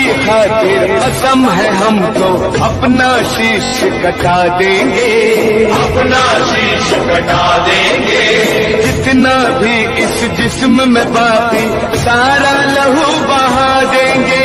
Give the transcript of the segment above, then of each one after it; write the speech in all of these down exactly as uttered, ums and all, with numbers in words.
खातिर कसम है हमको, अपना शीश कटा देंगे, अपना शीश कटा देंगे। जितना भी इस जिस्म में बाकी सारा लहू बहा देंगे।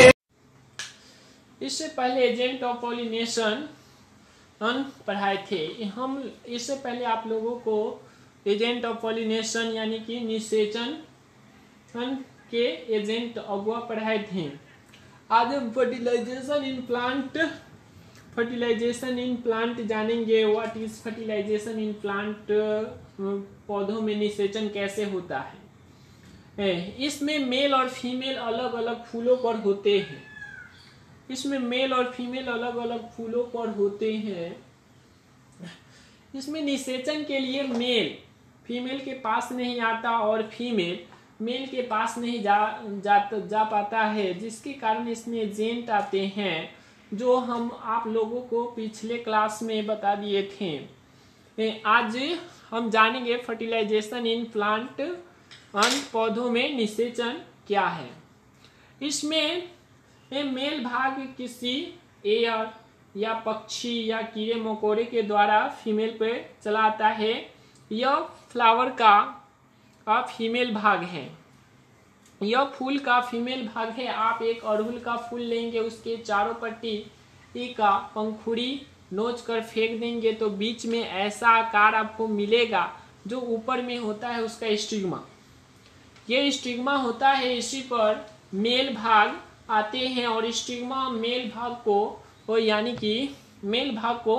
इससे पहले एजेंट ऑफ पॉलिनेशन पढ़ाए थे हम। इससे पहले आप लोगों को एजेंट ऑफ पॉलिनेशन यानी कि निषेचन के एजेंट अगुआ पढ़ाए थे। आज हम fertilisation in plant fertilisation in plant जानेंगे। What is fertilisation in plant, पौधों में निषेचन कैसे होता है। इसमें मेल और फीमेल अलग अलग फूलों पर होते हैं। इसमें मेल और फीमेल अलग अलग फूलों पर होते हैं। इसमें निषेचन के लिए मेल फीमेल के पास नहीं आता और फीमेल मेल के पास नहीं जा जा, जा पाता है, जिसके कारण इसमें एजेंट आते हैं जो हम आप लोगों को पिछले क्लास में बता दिए थे। आज हम जानेंगे फर्टिलाइजेशन इन प्लांट, पौधों में निषेचन क्या है। इसमें मेल भाग किसी एयर या पक्षी या कीड़े मकोड़े के द्वारा फीमेल पे चला आता है। यह फ्लावर का फीमेल भाग है, यह फूल का फीमेल भाग है। आप एक अड़हुल का फूल लेंगे, उसके चारों पट्टी का पंखुड़ी नोच कर फेंक देंगे तो बीच में ऐसा आकार आपको मिलेगा जो ऊपर में होता है उसका स्टिग्मा। ये स्टिग्मा होता है, इसी पर मेल भाग आते हैं और स्टिग्मा मेल भाग को यानी कि मेल भाग को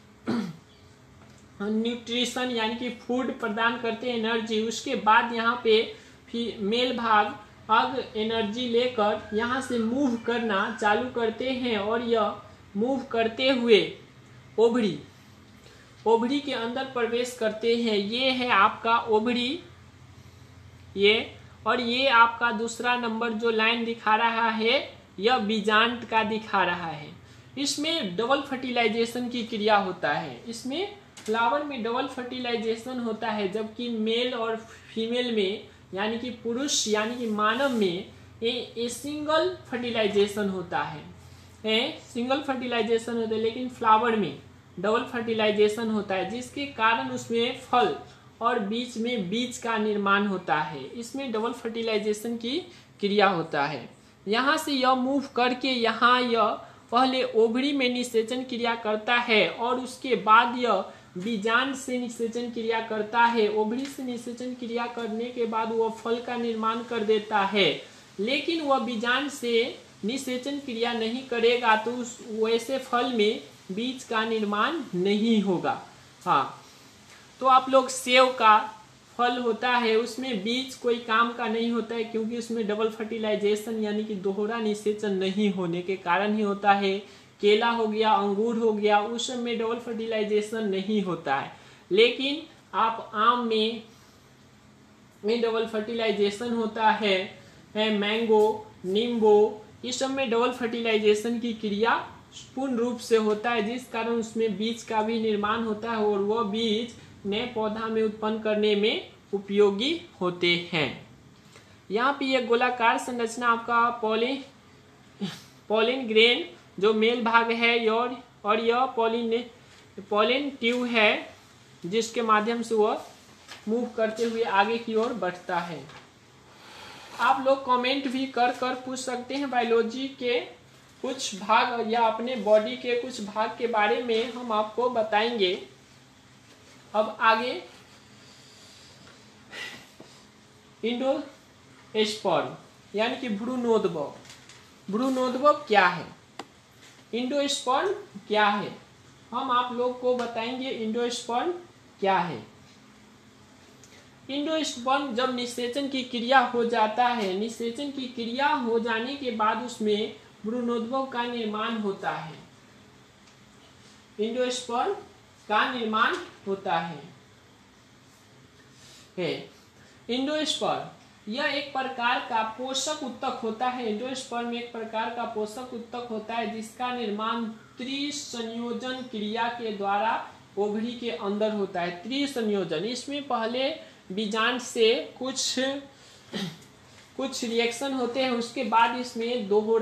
न्यूट्रिशन यानी कि फूड प्रदान करते हैं, एनर्जी। उसके बाद यहाँ पे मेल भाग अग एनर्जी लेकर यहाँ से मूव करना चालू करते हैं और यह मूव करते हुए ओवरी ओवरी के अंदर प्रवेश करते हैं। ये है आपका ओवरी, ये और ये आपका दूसरा नंबर जो लाइन दिखा रहा है यह बीजांड का दिखा रहा है। इसमें डबल फर्टिलाइजेशन की क्रिया होता है। इसमें फ्लावर में डबल फर्टिलाइजेशन होता है, जबकि मेल और फीमेल में यानी कि पुरुष यानी कि मानव में ए, ए सिंगल फर्टिलाइजेशन होता है। ए, सिंगल फर्टिलाइजेशन होता है, लेकिन फ्लावर में डबल फर्टिलाइजेशन होता है, जिसके कारण उसमें फल और बीच में बीज का निर्माण होता है। इसमें डबल फर्टिलाइजेशन की क्रिया होता है। यहाँ से यह मूव करके यहाँ यह पहले ओवरी में निषेचन क्रिया करता है और उसके बाद यह बीजांड से निषेचन क्रिया करता है। ओवरी से निषेचन क्रिया करने के बाद वह फल का निर्माण कर देता है, लेकिन वह बीजांड से निषेचन क्रिया नहीं करेगा तो उस वैसे फल में बीज का निर्माण नहीं होगा। हाँ, तो आप लोग सेव का फल होता है, उसमें बीज कोई काम का नहीं होता है, क्योंकि उसमें डबल फर्टिलाइजेशन यानी कि दोहरा निषेचन नहीं होने के कारण ही होता है। केला हो गया, अंगूर हो गया, उस सब में डबल फर्टिलाइजेशन नहीं होता है, लेकिन आप आम में में डबल फर्टिलाइजेशन होता है, है मैंगो, नींबू, इस सब में डबल फर्टिलाइजेशन की क्रिया पूर्ण रूप से होता है, जिस कारण उसमें बीज का भी निर्माण होता है और वह बीज नए पौधा में उत्पन्न करने में उपयोगी होते हैं। यहाँ पे यह गोलाकार संरचना आपका पॉलिन पॉलिन ग्रेन जो मेल भाग है और और यह पॉलिन पॉलिन ट्यूब है, जिसके माध्यम से वह मूव करते हुए आगे की ओर बढ़ता है। आप लोग कमेंट भी कर कर पूछ सकते हैं बायोलॉजी के कुछ भाग या अपने बॉडी के कुछ भाग के बारे में हम आपको बताएंगे। अब आगे इंडोस्पर्म यानी कि भ्रूणोद्भव। भ्रूणोद्भव क्या है, इंडोस्पर्म क्या है, हम आप लोग को बताएंगे इंडोस्पर्म क्या है। इंडोस्पर्म जब निषेचन की क्रिया हो जाता है, निषेचन की क्रिया हो जाने के बाद उसमें भ्रूणोद्भव का निर्माण होता है। इंडोस्पर्म का निर्माण होता है, है। इंडोस्पर्म यह एक प्रकार का पोषक उत्तक होता है। इंडोस्पर्म एक प्रकार का पोषक उत्तक होता है जिसका निर्माण त्रिसंयोजन क्रिया के द्वारा ओवरी के अंदर होता है। त्रिसंयोजन, इसमें पहले बीजांड से कुछ कुछ रिएक्शन होते हैं, उसके बाद इसमें दोहरा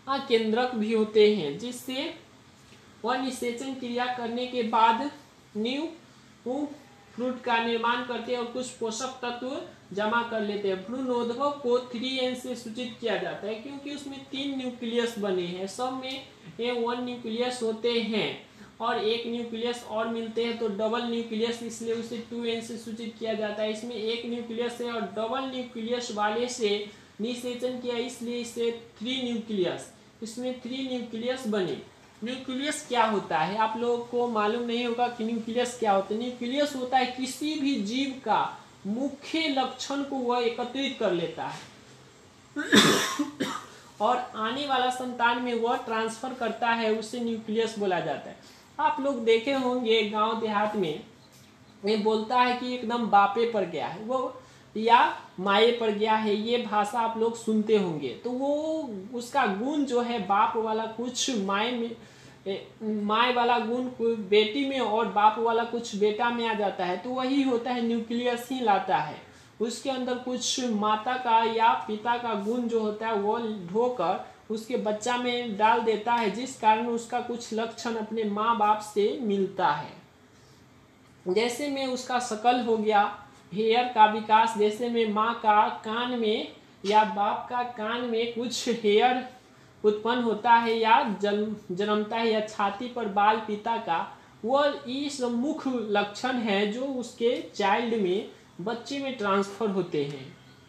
केंद्रक भी होते हैं, जिससे वह निषेचन क्रिया करने के बाद न्यू फ्रूट का निर्माण करते हैं और कुछ पोषक तत्व जमा कर लेते हैं। भ्रूणोद्भव को थ्री एन से सूचित किया जाता है क्योंकि उसमें तीन न्यूक्लियस बने हैं, सब में ये वन न्यूक्लियस होते हैं और एक न्यूक्लियस और मिलते हैं तो डबल न्यूक्लियस, इसलिए उसे टू एन से सूचित किया जाता है। इसमें एक न्यूक्लियस है और डबल न्यूक्लियस वाले से निषेचन किया, इसलिए इसे थ्री न्यूक्लियस, इसमें थ्री न्यूक्लियस बने। न्यूक्लियस क्या होता है, आप लोगों को मालूम नहीं होगा कि न्यूक्लियस क्या होता है। न्यूक्लियस होता है किसी भी जीव का मुख्य लक्षण को वह एकत्रित कर लेता है और आने वाला संतान में वह ट्रांसफर करता है, उसे न्यूक्लियस बोला जाता है। आप लोग देखे होंगे गांव देहात में ये बोलता है कि एकदम बापे पर गया है वो या माए पर गया है, ये भाषा आप लोग सुनते होंगे। तो वो उसका गुण जो है बाप वाला कुछ माए में, माए वाला गुण बेटी में और बाप वाला कुछ बेटा में आ जाता है, तो वही होता है न्यूक्लियस ही लाता है। उसके अंदर कुछ माता का या पिता का गुण जो होता है वो ढोकर उसके बच्चा में डाल देता है, जिस कारण उसका कुछ लक्षण अपने माँ बाप से मिलता है। जैसे में उसका शकल हो गया, हेयर का विकास, जैसे में माँ का कान में या बाप का कान में कुछ हेयर उत्पन्न होता है या जन्म जन्मता है, या छाती पर बाल पिता का, वह इस मुख्य लक्षण है जो उसके चाइल्ड में, बच्चे में ट्रांसफर होते हैं।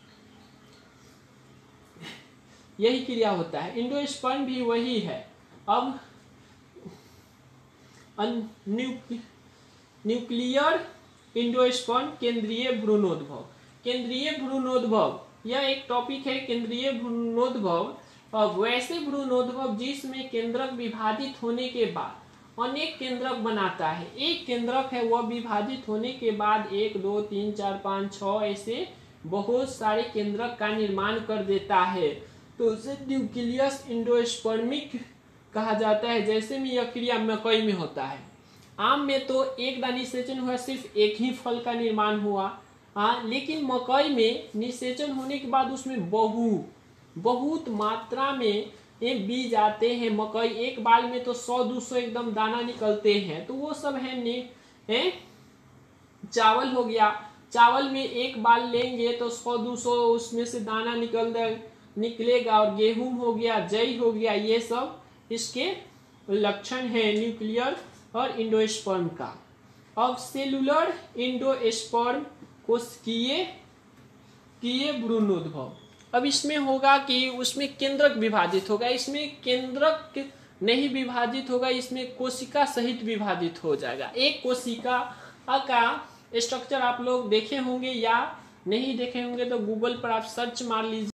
यही क्रिया होता है। इंडोस्पर्म भी वही है। अब न्यूक्लियर इंडोस्पर्म केंद्रीय भ्रूणोद्भव। केंद्रीय भ्रूणोद्भव यह एक टॉपिक है। केंद्रीय भ्रूणोद्भव वैसे भ्रूणोद्भव जिसमें केंद्रक विभाजित होने के बाद अनेक केंद्रक बनाता है। एक केंद्रक है वह विभाजित होने के बाद एक दो तीन चार पाँच छः ऐसे बहुत सारे केंद्रक का निर्माण कर देता है, तो उसे न्यूक्लियस इंडोस्पर्मिक कहा जाता है। जैसे में यह क्रिया मकई में होता है। आम में तो एक दाना निषेचन हुआ, सिर्फ एक ही फल का निर्माण हुआ, हाँ, लेकिन मकई में निषेचन होने के बाद उसमें बहु बहुत मात्रा में ये बीज आते हैं। मकई एक बाल में तो सौ दो सौ एकदम दाना निकलते हैं, तो वो सब है, है चावल हो गया। चावल में एक बाल लेंगे तो सौ दो सौ उसमें से दाना निकल निकलेगा। और गेहूं हो गया, जई हो गया, ये सब इसके लक्षण है न्यूक्लियर और इंडोस्पर्म का। अब सेलुलर इंडोस्पर्म कोशिकीय किए भ्रूणोद्भव। अब इसमें होगा कि उसमें केंद्रक विभाजित होगा, इसमें केंद्रक नहीं विभाजित होगा, इसमें कोशिका सहित विभाजित हो जाएगा। एक कोशिका का स्ट्रक्चर आप लोग देखे होंगे या नहीं देखे होंगे तो गूगल पर आप सर्च मार लीजिए।